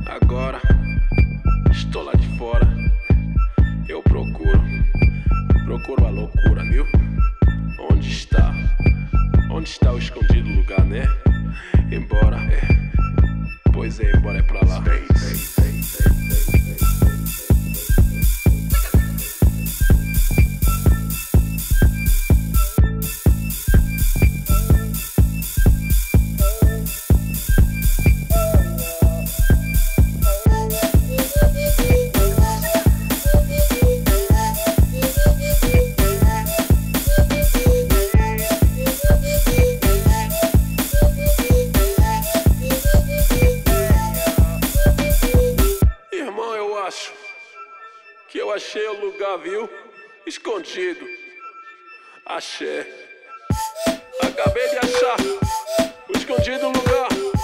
Agora estou lá de fora. Eu procuro a loucura, viu? Onde está? Onde está o escondido lugar, né? Embora, pois é, embora é pra lá. Que eu achei o lugar, viu? Escondido. Achei. Acabei de achar o escondido lugar.